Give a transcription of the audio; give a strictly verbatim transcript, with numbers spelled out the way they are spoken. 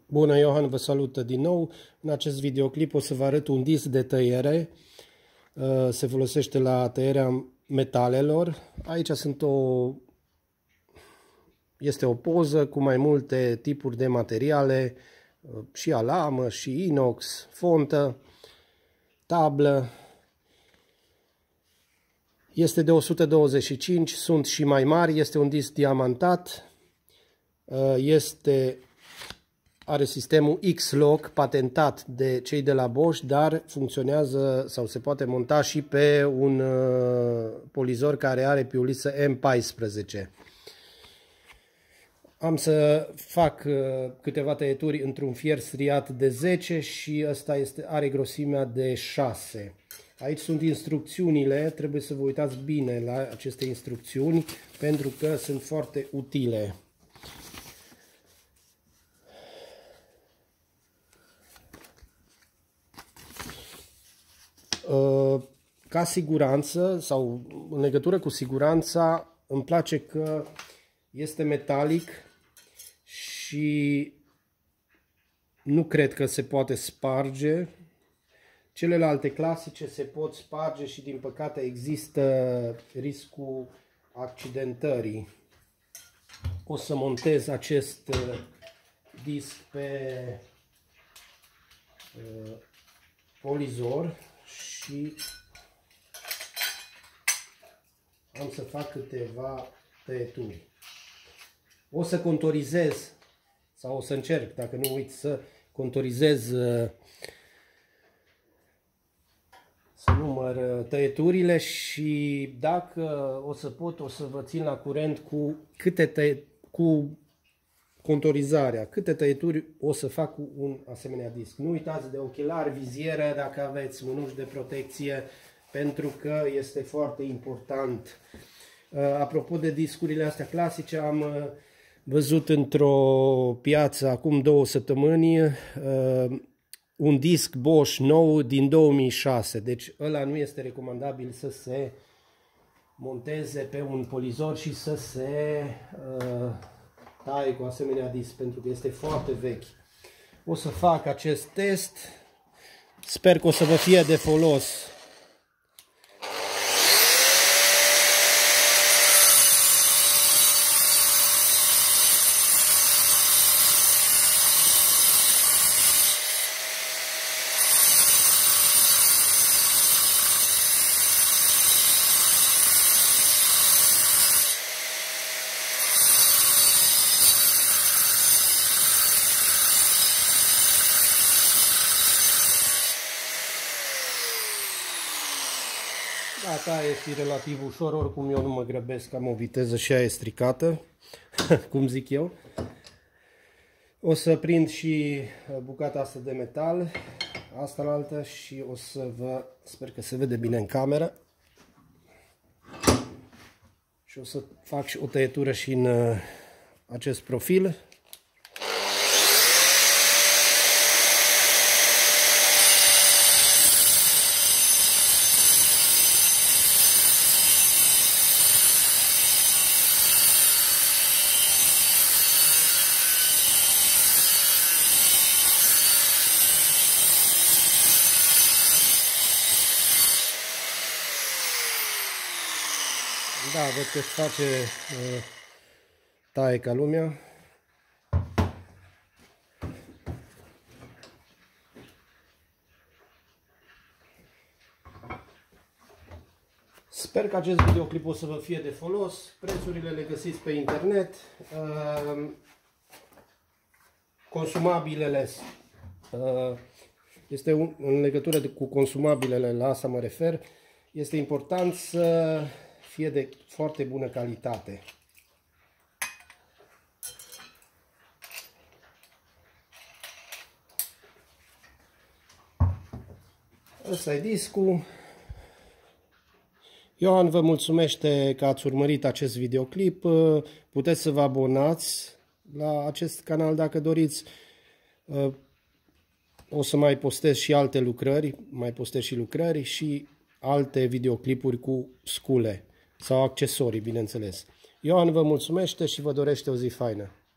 Bună, Iohan vă salută din nou. În acest videoclip o să vă arăt un disc de tăiere. Se folosește la tăierea metalelor. Aici sunt o... este o poză cu mai multe tipuri de materiale, și alamă, și inox, fontă, tablă. Este de o sută douăzeci și cinci, sunt și mai mari, este un disc diamantat, este... are sistemul X-Lock patentat de cei de la Bosch, dar funcționează sau se poate monta și pe un uh, polizor care are piuliță M paisprezece. Am să fac uh, câteva tăieturi într-un fier striat de zece și ăsta este, are grosimea de șase. Aici sunt instrucțiunile, trebuie să vă uitați bine la aceste instrucțiuni pentru că sunt foarte utile. Ca siguranță sau în legătură cu siguranța, îmi place că este metalic și nu cred că se poate sparge. Celelalte clasice se pot sparge și din păcate există riscul accidentării. O să montez acest disc pe polizor și am să fac câteva tăieturi. O să contorizez sau o să încerc, dacă nu uit, să contorizez, să număr tăieturile și dacă o să pot, o să vă țin la curent cu câte tăie, cu contorizarea, câte tăieturi o să fac cu un asemenea disc. Nu uitați de ochelari, vizieră, dacă aveți mânuși de protecție, pentru că este foarte important. Apropo de discurile astea clasice, am văzut într-o piață acum două săptămâni un disc Bosch nou din două mii șase, deci ăla nu este recomandabil să se monteze pe un polizor și să se taie cu asemenea disc, pentru că este foarte vechi. O să fac acest test, sper că o să vă fie de folos. Da, este relativ ușor, oricum eu nu mă grăbesc, am o viteză și aia e stricată, cum zic eu. O să prind și bucata asta de metal, asta la altă, și o să vă, sper că se vede bine în cameră. Și o să fac și o tăietură și în acest profil. Da, văd că își face uh, taie ca lumea. Sper că acest videoclip o să vă fie de folos. Prețurile le găsiți pe internet. Uh, consumabilele, uh, este un, în legătură cu consumabilele, la asta mă refer, este important să fie de foarte bună calitate. Ăsta e discul. Iohan vă mulțumește că ați urmărit acest videoclip. Puteți să vă abonați la acest canal dacă doriți. O să mai postez și alte lucrări, mai postez și lucrări și alte videoclipuri cu scule sau accesorii, bineînțeles. Iohan vă mulțumește și vă dorește o zi faină.